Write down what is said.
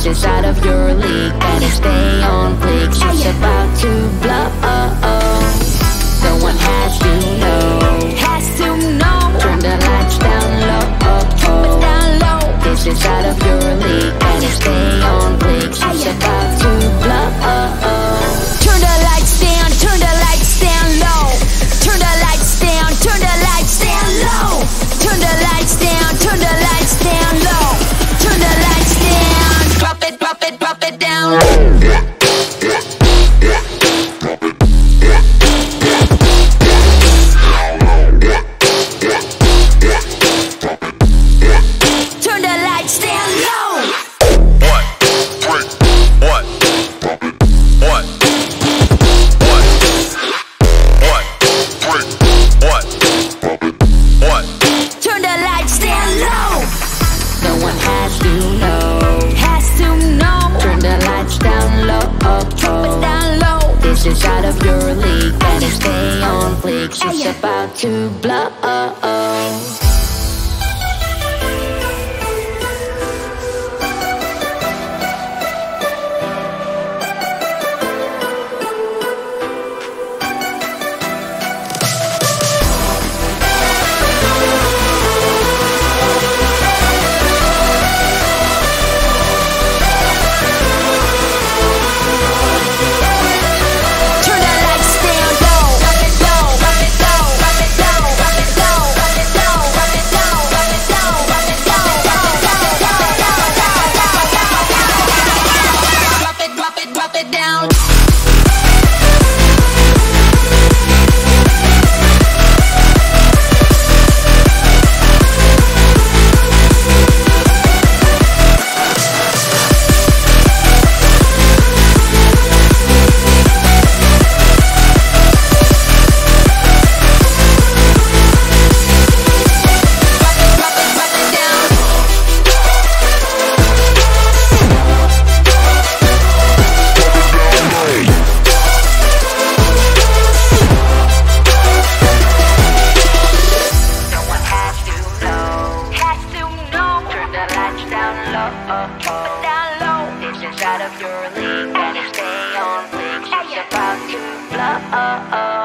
This is out of your league, better stay on fleek. She's about to blow. No one has to know. Turn the lights down low. This is out of your league, better stay on fleek. She's about to blow. Turn the lights down, turn the lights down low. Turn the lights down, turn the lights down low. Turn the lights down, turn the lights down low. Turn the lights down. Drop it, drop it, drop it down. Turn the lights down low. What? What? What? What? Turn the lights down low. No one has to know. Turn the lights down low. down low. This is out of your league, better stay on fleek. She's about to blow. Turn the lights down low. Drop it down. Down low. This is out of your league, better stay on fleek. She's about to blow.